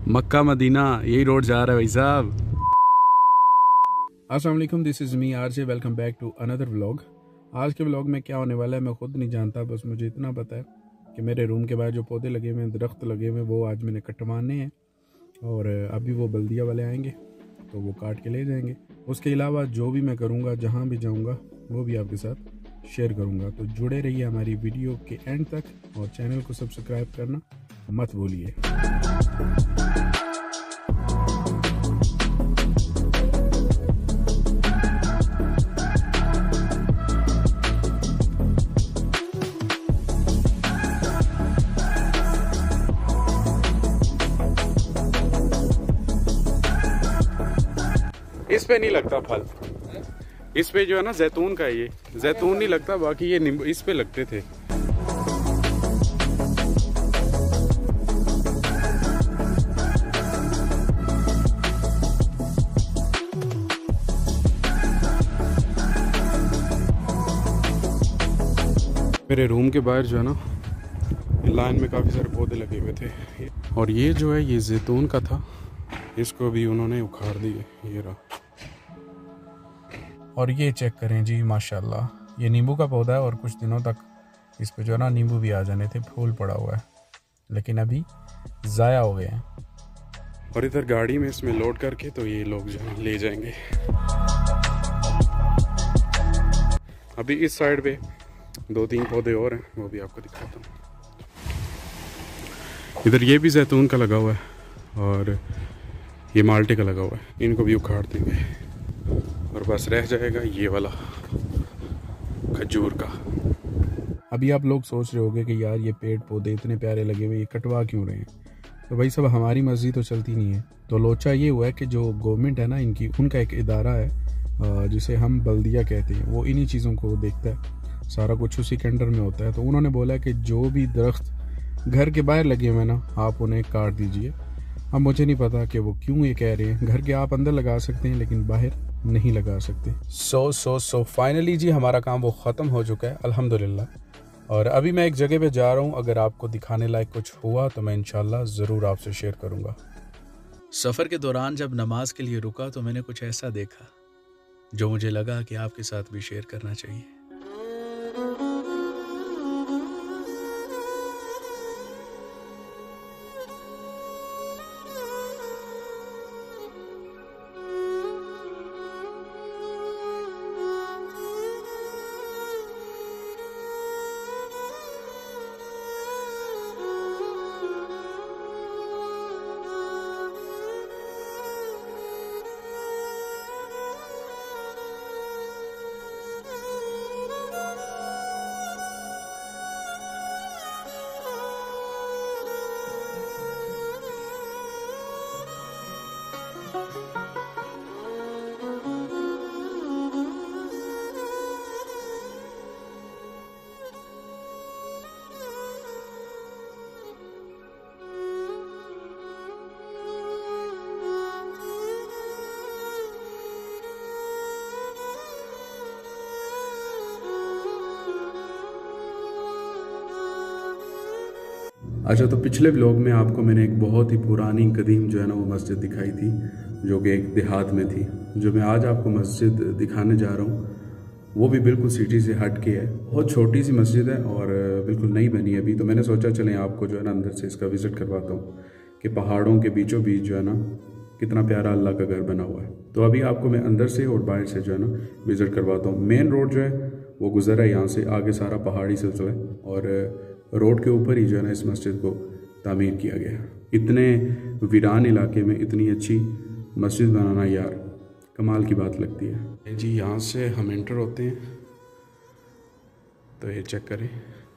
Mecca Medina यही road जा रहा है भाई साहब। अस्सलाम वालेकुम, this is me RJ, welcome back to another vlog. आज के व्लॉग में क्या होने वाला है मैं खुद नहीं जानता, बस मुझे इतना पता है कि मेरे रूम के बाहर जो पौधे लगे हुए हैं, दरख्त लगे हुए हैं, वो आज मैंने कटवाने हैं और अभी वो बल्दिया वाले आएंगे तो वो काट के ले जाएंगे। उसके अलावा जो भी मैं करूँगा, जहाँ भी जाऊँगा, वो भी आपके साथ शेयर करूँगा। तो जुड़े रहिए हमारी वीडियो के एंड तक और चैनल को सब्सक्राइब करना मत भूलिए। इस पे नहीं लगता फल, इस पे जो है ना जैतून का, ये जैतून नहीं लगता, बाकी ये नींबू इस पे लगते थे। मेरे रूम के बाहर जो है ना लाइन में काफ़ी सारे पौधे लगे हुए थे और ये जो है ये जैतून का था, इसको भी उन्होंने उखाड़ दिए, ये रहा। और ये चेक करें जी, माशाल्लाह, ये नींबू का पौधा है और कुछ दिनों तक इस पे जो है ना नींबू भी आ जाने थे, फूल पड़ा हुआ है, लेकिन अभी ज़ाया हो गए हैं। और इधर गाड़ी में इसमें लोड करके तो ये लोग जो है ले जाएंगे। अभी इस साइड पे 2-3 पौधे और हैं, वो भी आपको दिखाता हूँ। इधर ये भी जैतून का लगा हुआ है और ये माल्टे का लगा हुआ है, इनको भी उखाड़ देंगे और बस रह जाएगा ये वाला खजूर का। अभी आप लोग सोच रहे होंगे कि यार ये पेड़ पौधे इतने प्यारे लगे हुए, ये कटवा क्यों रहे हैं? तो भाई सब, हमारी मर्जी तो चलती नहीं है। तो लोचा ये हुआ है कि जो गवर्नमेंट है ना इनकी, उनका एक इदारा है जिसे हम बल्दिया कहते हैं, वो इन्हीं चीज़ों को देखता है, सारा कुछ उसी के अंडर में होता है। तो उन्होंने बोला कि जो भी दरख्त घर के बाहर लगे हुए ना, आप उन्हें काट दीजिए। अब मुझे नहीं पता कि वो क्यों ये कह रहे हैं। घर के आप अंदर लगा सकते हैं लेकिन बाहर नहीं लगा सकते। सो फाइनली जी हमारा काम वो ख़त्म हो चुका है, अल्हम्दुलिल्लाह। और अभी मैं एक जगह पे जा रहा हूँ, अगर आपको दिखाने लायक कुछ हुआ तो मैं इंशाल्लाह ज़रूर आपसे शेयर करूँगा। सफ़र के दौरान जब नमाज के लिए रुका तो मैंने कुछ ऐसा देखा जो मुझे लगा कि आपके साथ भी शेयर करना चाहिए। अच्छा, तो पिछले व्लॉग में आपको मैंने एक बहुत ही पुरानी कदीम जो है ना वो मस्जिद दिखाई थी, जो कि एक देहात में थी। जो मैं आज आपको मस्जिद दिखाने जा रहा हूँ वो भी बिल्कुल सिटी से हट के है। बहुत छोटी सी मस्जिद है और बिल्कुल नई बनी है अभी। तो मैंने सोचा चलें आपको जो है ना अंदर से इसका विज़िट करवाता हूँ कि पहाड़ों के बीचों बीच जो है ना कितना प्यारा अल्लाह का घर बना हुआ है। तो अभी आपको मैं अंदर से और बाहर से जो है ना विज़िट करवाता हूँ। मेन रोड जो है वो गुजरा है यहाँ से, आगे सारा पहाड़ी सिलसिला है और रोड के ऊपर ही जो है ना इस मस्जिद को तामीर किया गया। इतने वीरान इलाके में इतनी अच्छी मस्जिद बनाना यार कमाल की बात लगती है जी। यहाँ से हम एंटर होते हैं तो ये चेक करें,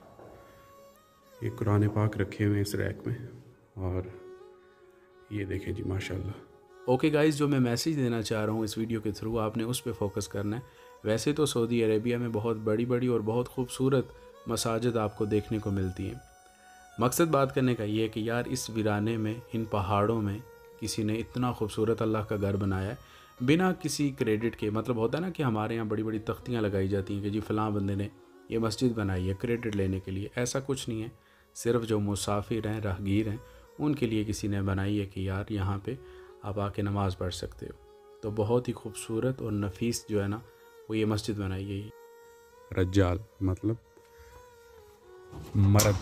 ये कुरान पाक रखे हुए हैं इस रैक में और ये देखें जी माशाल्लाह। ओके गाइस, जो मैं मैसेज देना चाह रहा हूँ इस वीडियो के थ्रू, आपने उस पर फोकस करना है। वैसे तो सऊदी अरेबिया में बहुत बड़ी बड़ी और बहुत खूबसूरत मसाजिद आपको देखने को मिलती हैं। मकसद बात करने का ये है कि यार इस वीराने में, इन पहाड़ों में किसी ने इतना खूबसूरत अल्लाह का घर बनाया है बिना किसी क्रेडिट के। मतलब होता है ना कि हमारे यहाँ बड़ी बड़ी तख्तियाँ लगाई जाती हैं कि जी फ़लाँ बंदे ने ये मस्जिद बनाई है क्रेडिट लेने के लिए। ऐसा कुछ नहीं है। सिर्फ जो मुसाफिर हैं, राहगीर हैं, उनके लिए किसी ने बनाई है कि यार यहाँ पे आप आके नमाज़ पढ़ सकते हो। तो बहुत ही खूबसूरत और नफीस जो है ना वो ये मस्जिद बनाई गई है। रज्जाल मतलब मर्द।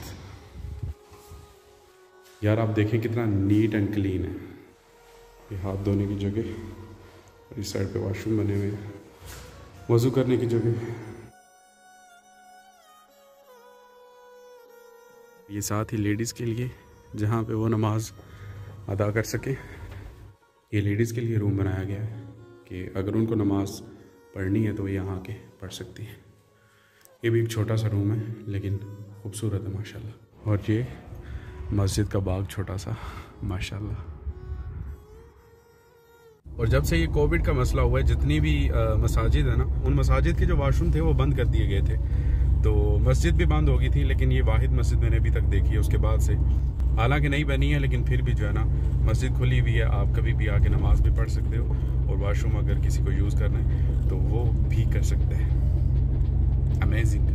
यार आप देखें कितना नीट एंड क्लीन है। ये हाथ धोने की जगह और इस साइड पे वॉशरूम बने हुए हैं, वज़ू करने की जगह। ये साथ ही लेडीज़ के लिए जहाँ पे वो नमाज अदा कर सके। ये लेडीज़ के लिए रूम बनाया गया है कि अगर उनको नमाज पढ़नी है तो वो यहाँ आके पढ़ सकती हैं। ये भी एक छोटा सा रूम है लेकिन खूबसूरत है माशाल्लाह। और ये मस्जिद का बाग छोटा सा माशाल्लाह। और जब से ये कोविड का मसला हुआ है जितनी भी मसाजिद है ना, उन मसाजिद के जो वाशरूम थे वो बंद कर दिए गए थे। तो मस्जिद भी बंद हो गई थी, लेकिन ये वाहिद मस्जिद मैंने अभी तक देखी है उसके बाद से। हालांकि नहीं बनी है लेकिन फिर भी जो है ना मस्जिद खुली हुई है, आप कभी भी आके नमाज भी पढ़ सकते हो। और वाशरूम अगर किसी को यूज़ करना है तो वो भी कर सकते हैं। अमेजिंग।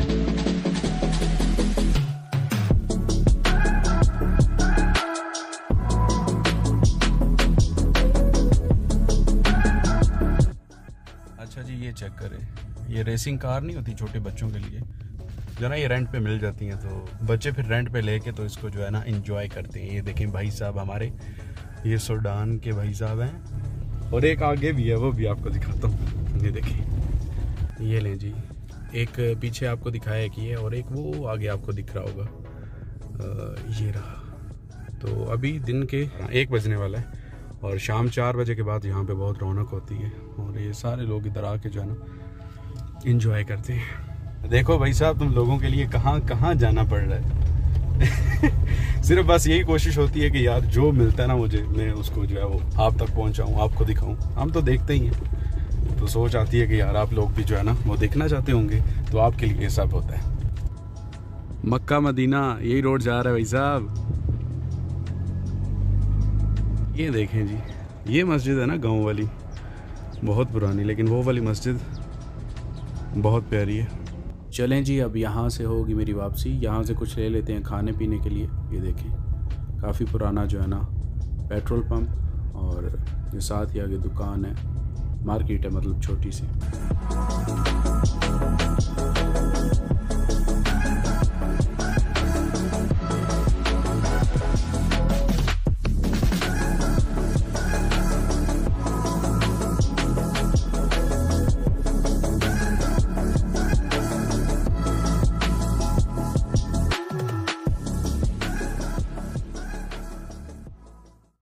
अच्छा जी, ये चेक करें, ये रेसिंग कार नहीं होती छोटे बच्चों के लिए, जो ना ये रेंट पे मिल जाती हैं। तो बच्चे फिर रेंट पे लेके तो इसको जो है ना एंजॉय करते हैं। ये देखें भाई साहब हमारे, ये सूडान के भाई साहब हैं। और एक आगे भी है, वो भी आपको दिखाता हूँ। ये देखें, ये लें जी, एक पीछे आपको दिखाया कि है और एक वो आगे आपको दिख रहा होगा, ये रहा। तो अभी दिन के 1 बजने वाला है और शाम 4 बजे के बाद यहाँ पे बहुत रौनक होती है और ये सारे लोग इधर आके जो है ना एंजॉय करते हैं। देखो भाई साहब, तुम लोगों के लिए कहाँ कहाँ जाना पड़ रहा है। सिर्फ बस यही कोशिश होती है कि यार जो मिलता है ना मुझे, मैं उसको जो है वो आप तक पहुँचाऊँ, आपको दिखाऊँ। हम तो देखते ही हैं, तो सोच आती है कि यार आप लोग भी जो है ना वो देखना चाहते होंगे, तो आपके लिए ये सब होता है। मक्का मदीना यही रोड जा रहा है भाई साहब। ये देखें जी, ये मस्जिद है ना गाँव वाली, बहुत पुरानी, लेकिन वो वाली मस्जिद बहुत प्यारी है। चलें जी, अब यहाँ से होगी मेरी वापसी। यहाँ से कुछ ले लेते हैं खाने पीने के लिए। ये देखें, काफ़ी पुराना जो है ना पेट्रोल पंप, और ये साथ ही आगे दुकान है, मार्केट है मतलब छोटी सी।